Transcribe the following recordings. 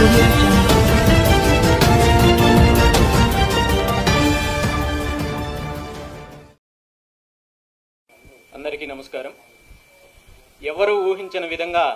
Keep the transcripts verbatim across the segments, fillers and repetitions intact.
audio jungle. అందరికీ నమస్కారం. ఎవరు ఊహించని విధంగా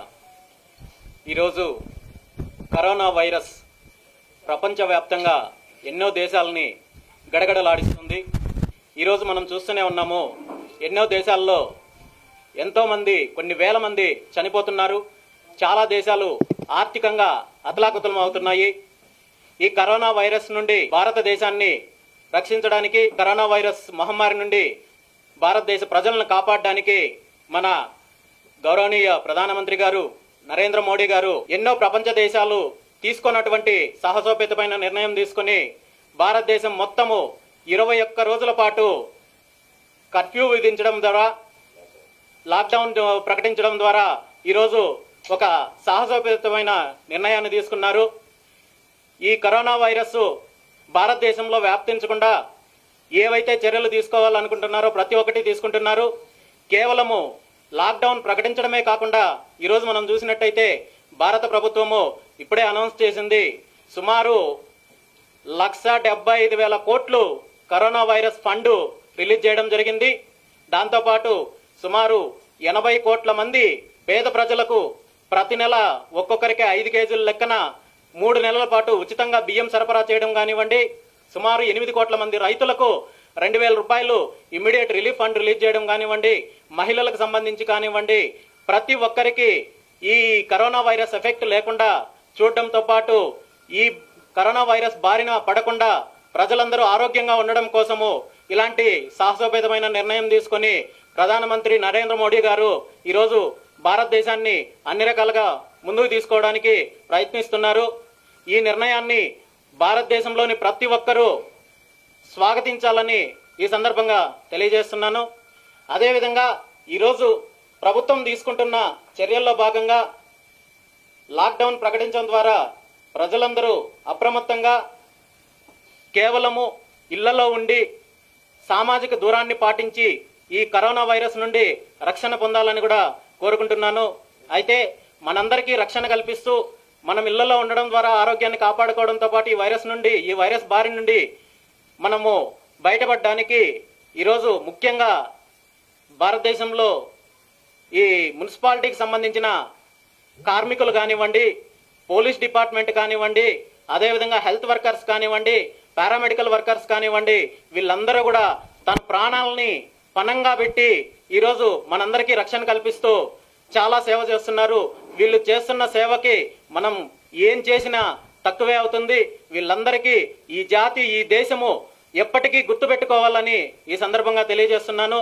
ఈరోజు కరోనా వైరస్ ప్రపంచవ్యాప్తంగా ఎన్నో దేశాలని గడగడలాడిస్తుంది. ఈరోజు మనం చూస్తూనే ఉన్నాము, ఎన్నో దేశాల్లో ఎంతోమంది, కొన్ని వేల మంది చనిపోతున్నారు. చాలా దేశాలు ఆర్థికంగా అతలాకుతలం అవుతున్నాయి. ఈ కరోనా వైరస్ నుండి భారతదేశాన్ని రక్షించడానికి, కరోనా వైరస్ మహమ్మారి నుండి భారతదేశ ప్రజలను కాపాడడానికి మన గౌరవనీయ ప్రధానమంత్రి గారు నరేంద్ర మోడీ గారు ఎన్నో ప్రపంచ దేశాలు తీసుకున్నటువంటి సాహసోపేతమైన నిర్ణయం తీసుకుని భారతదేశం మొత్తము ఇరవై ఒక్క రోజుల పాటు కర్ఫ్యూ విధించడం ద్వారా, లాక్డౌన్ ప్రకటించడం ద్వారా ఈరోజు ఒక సాహసోపేతమైన నిర్ణయాన్ని తీసుకున్నారు. ఈ కరోనా వైరస్ భారతదేశంలో వ్యాప్తించకుండా ఏవైతే చర్యలు తీసుకోవాలనుకుంటున్నారో ప్రతి ఒక్కటి తీసుకుంటున్నారు. కేవలము లాక్డౌన్ ప్రకటించడమే కాకుండా ఈరోజు మనం చూసినట్టయితే భారత ప్రభుత్వము ఇప్పుడే అనౌన్స్ చేసింది, సుమారు లక్ష డెబ్బై ఐదు వేల కోట్లు కరోనా వైరస్ ఫండ్ రిలీజ్ చేయడం జరిగింది. దాంతోపాటు సుమారు ఎనభై కోట్ల మంది పేద ప్రజలకు ప్రతి నెల ఒక్కొక్కరికి ఐదు కేజీల లెక్కన మూడు నెలల పాటు ఉచితంగా బియ్యం సరఫరా చేయడం కానివ్వండి, సుమారు ఎనిమిది కోట్ల మంది రైతులకు రెండు వేల రూపాయలు ఇమ్మీడియట్ రిలీఫ్ ఫండ్ రిలీజ్ చేయడం కానివ్వండి, మహిళలకు సంబంధించి కానివ్వండి, ప్రతి ఒక్కరికి ఈ కరోనా వైరస్ ఎఫెక్ట్ లేకుండా చూడడంతో పాటు ఈ కరోనా వైరస్ బారిన పడకుండా ప్రజలందరూ ఆరోగ్యంగా ఉండడం కోసము ఇలాంటి సాహసోపేతమైన నిర్ణయం తీసుకుని ప్రధానమంత్రి నరేంద్ర మోడీ గారు ఈరోజు భారతదేశాన్ని అన్ని రకాలుగా ముందుకు తీసుకోవడానికి ప్రయత్నిస్తున్నారు. ఈ నిర్ణయాన్ని భారతదేశంలోని ప్రతి ఒక్కరూ స్వాగతించాలని ఈ సందర్భంగా తెలియజేస్తున్నాను. అదేవిధంగా ఈరోజు ప్రభుత్వం తీసుకుంటున్న చర్యల్లో భాగంగా లాక్డౌన్ ప్రకటించడం ద్వారా ప్రజలందరూ అప్రమత్తంగా కేవలము ఇళ్లలో ఉండి సామాజిక దూరాన్ని పాటించి ఈ కరోనా వైరస్ నుండి రక్షణ పొందాలని కూడా కోరుకుంటున్నాను. అయితే మనందరికీ రక్షణ కల్పిస్తూ మనం ఇళ్లలో ఉండడం ద్వారా ఆరోగ్యాన్ని కాపాడుకోవడంతో పాటు ఈ వైరస్ నుండి, ఈ వైరస్ బారి నుండి మనము బయటపడడానికి ఈరోజు ముఖ్యంగా భారతదేశంలో ఈ మున్సిపాలిటీకి సంబంధించిన కార్మికులు కానివ్వండి, పోలీస్ డిపార్ట్మెంట్ కానివ్వండి, అదేవిధంగా హెల్త్ వర్కర్స్ కానివ్వండి, పారామెడికల్ వర్కర్స్ కానివ్వండి, వీళ్ళందరూ కూడా తన ప్రాణాలని పణంగా పెట్టి ఈరోజు మనందరికీ రక్షణ కల్పిస్తూ చాలా సేవ చేస్తున్నారు. వీళ్ళు చేస్తున్న సేవకి మనం ఏం చేసినా తక్కువే అవుతుంది. వీళ్ళందరికీ ఈ జాతి, ఈ దేశము ఎప్పటికీ గుర్తుపెట్టుకోవాలని ఈ సందర్భంగా తెలియజేస్తున్నాను.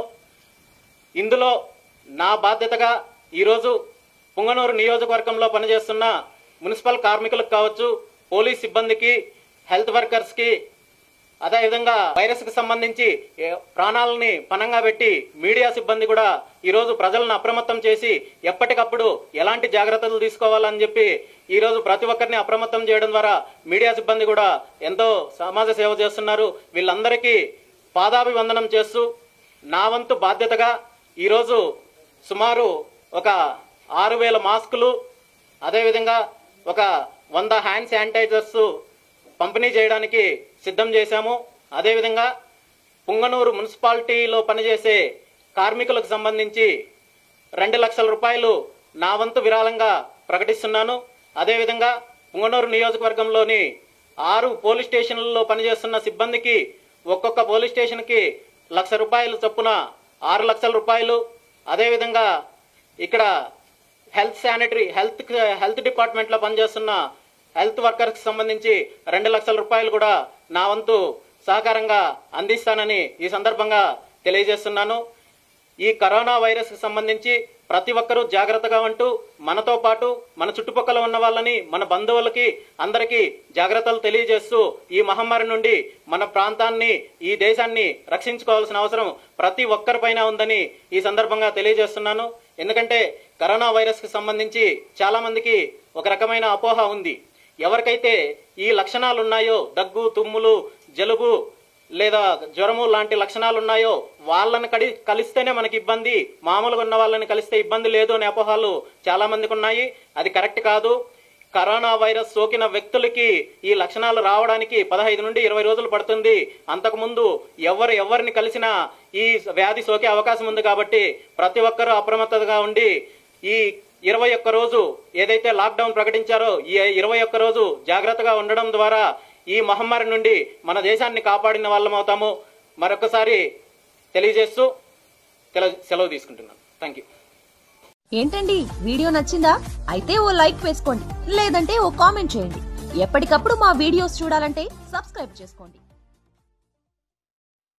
ఇందులో నా బాధ్యతగా ఈరోజు పుంగనూరు నియోజకవర్గంలో పనిచేస్తున్న మున్సిపల్ కార్మికులకు కావచ్చు, పోలీస్ సిబ్బందికి, హెల్త్ వర్కర్స్కి, అదేవిధంగా వైరస్ కి సంబంధించి ప్రాణాలని పణంగా పెట్టి మీడియా సిబ్బంది కూడా ఈరోజు ప్రజలను అప్రమత్తం చేసి ఎప్పటికప్పుడు ఎలాంటి జాగ్రత్తలు తీసుకోవాలని చెప్పి ఈరోజు ప్రతి ఒక్కరిని అప్రమత్తం చేయడం ద్వారా మీడియా సిబ్బంది కూడా ఎంతో సమాజ సేవ చేస్తున్నారు. వీళ్ళందరికీ పాదాభివందనం చేస్తూ నా వంతు బాధ్యతగా ఈరోజు సుమారు ఒక ఆరు వేల మాస్కులు, అదేవిధంగా ఒక వంద హ్యాండ్ శానిటైజర్స్ పంపిణీ చేయడానికి సిద్ధం చేశాము. అదేవిధంగా పుంగనూరు మున్సిపాలిటీలో పనిచేసే కార్మికులకు సంబంధించి రెండు లక్షల రూపాయలు నా వంతు విరాళంగా ప్రకటిస్తున్నాను. అదేవిధంగా పుంగనూరు నియోజకవర్గంలోని ఆరు పోలీస్ స్టేషన్లలో పనిచేస్తున్న సిబ్బందికి ఒక్కొక్క పోలీస్ స్టేషన్కి లక్ష రూపాయలు చొప్పున ఆరు లక్షల రూపాయలు, అదేవిధంగా ఇక్కడ హెల్త్ శానిటరీ హెల్త్ హెల్త్ డిపార్ట్మెంట్లో పనిచేస్తున్న హెల్త్ వర్కర్కి సంబంధించి రెండు లక్షల రూపాయలు కూడా నా వంతు సహకారంగా అందిస్తానని ఈ సందర్భంగా తెలియజేస్తున్నాను. ఈ కరోనా వైరస్ కి సంబంధించి ప్రతి ఒక్కరూ జాగ్రత్తగా ఉంటూ మనతో పాటు మన చుట్టుపక్కల ఉన్న వాళ్ళని, మన బంధువులకి అందరికీ జాగ్రత్తలు తెలియజేస్తూ ఈ మహమ్మారి నుండి మన ప్రాంతాన్ని, ఈ దేశాన్ని రక్షించుకోవాల్సిన అవసరం ప్రతి ఒక్కరిపైన ఉందని ఈ సందర్భంగా తెలియజేస్తున్నాను. ఎందుకంటే కరోనా వైరస్ కి సంబంధించి చాలా మందికి ఒక రకమైన అపోహ ఉంది. ఎవరికైతే ఈ లక్షణాలు ఉన్నాయో, దగ్గు, తుమ్ములు, జలుబు లేదా జ్వరము లాంటి లక్షణాలు ఉన్నాయో వాళ్ళని కడి కలిస్తేనే మనకి ఇబ్బంది, మామూలుగా ఉన్న వాళ్ళని కలిస్తే ఇబ్బంది లేదు అనే అపోహలు చాలా మందికి ఉన్నాయి. అది కరెక్ట్ కాదు. కరోనా వైరస్ సోకిన వ్యక్తులకి ఈ లక్షణాలు రావడానికి పదహైదు నుండి ఇరవై రోజులు పడుతుంది. అంతకుముందు ఎవరు ఎవరిని కలిసినా ఈ వ్యాధి సోకే అవకాశం ఉంది. కాబట్టి ప్రతి ఒక్కరూ అప్రమత్తగా ఉండి ఈ ఇరవై ఒక్క రోజు ఏదైతే లాక్డౌన్ ప్రకటించారో ఈ ఇరవై ఒక్క రోజు జాగ్రత్తగా ఉండడం ద్వారా ఈ మహమ్మారి నుండి మన దేశాన్ని కాపాడిన వాళ్ళం అవుతాము. మరొకసారి తెలియజేస్తూ సెలవు తీసుకుంటున్నాను. Thank you. ఏంటండి వీడియో నచ్చిందా? అయితే ఓ లైక్ వేసుకోండి, లేదంటే ఓ కామెంట్ చేయండి. ఎప్పటికప్పుడు మా వీడియోస్ చూడాలంటే సబ్స్క్రైబ్ చేసుకోండి.